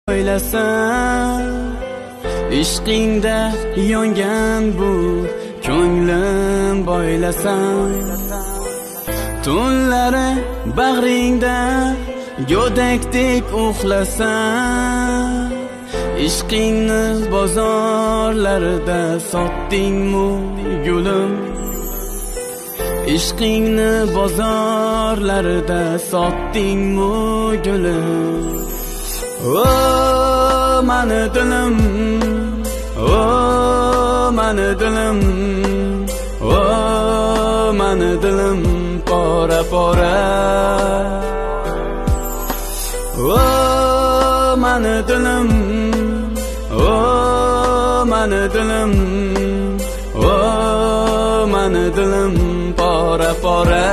O'ylasam, ishqingda yongan bu ko'nglim boylasam, tunlari bag'ringda go'dakdek uxlasam, ishqingni bozorlarida sotdingmi gulim, ishqingni bozorlarida sotdingmi gulim. Oh mani dilim, oh mani dilim, oh mani dilim pora pora. Oh mani dilim, oh mani dilim, oh mani dilim pora pora.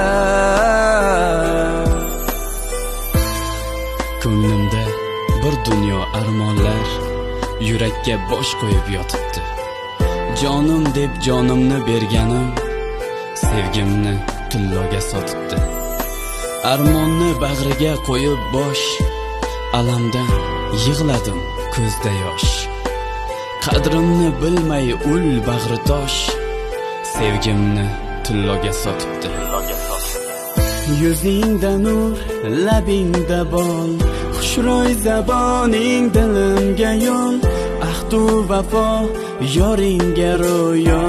Ko'nglimda bir dunyo armonlar yurakka bosh qo'yib yotibdi. Jonim deb jonimni berganim sevgimni tilloga sotibdi. Armonni bag'riga qo'yib bosh, alamdan yig'ladim ko'zda yosh. Qadrimni bilmay ul bag'ri tosh, sevgimni tilloga sotibdi. Yuzingda nur, labingda bol, xushro'y zaboning dilimga yo'l, ahdu vafo yoringga ro'yo.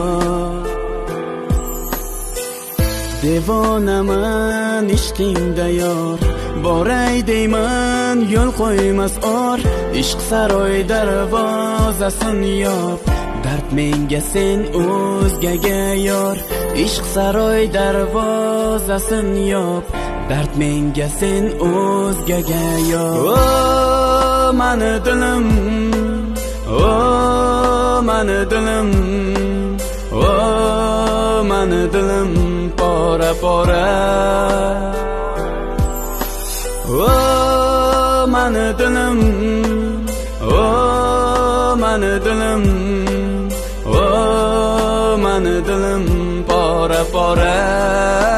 Devonaman ishqingda yor, boray deyman yo'l qo'ymas or, ishq saroy darvozasin yop, dard menga sen o'zgaga yor, ishq saroy darvozasin yop, dard menga sen o'zgaga yor. Oh mani dilim, oh mani dilim, oh mani dilim pora pora. Oh mani dilim, oh mani dilim, oh mani dilim pora pora.